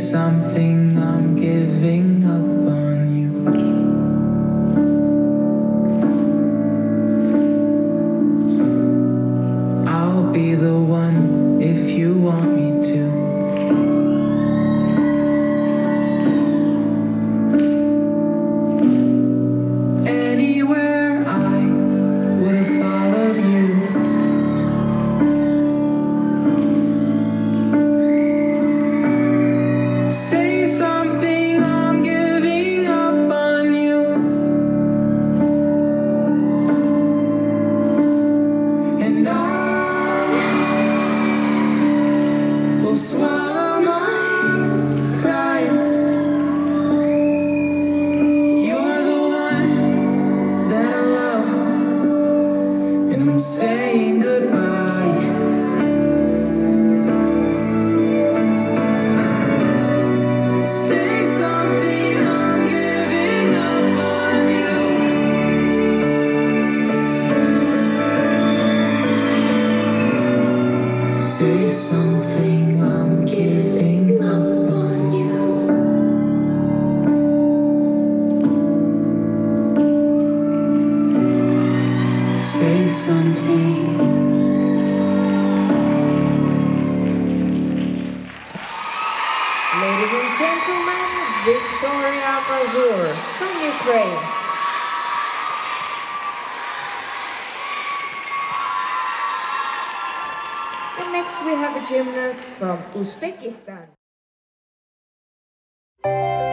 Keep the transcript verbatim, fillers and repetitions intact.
something, I'm giving up on you. I'll be the one if you want me to. Anywhere I would have followed you. Say something, I'm giving up on you. And I will swallow my pride. You're the one that I love, and I'm saying goodbye. Say something, I'm giving up on you. Say something, I'm giving up on you. Say something. Ladies and gentlemen, Victoria Mazur from Ukraine. And next we have a gymnast from Uzbekistan.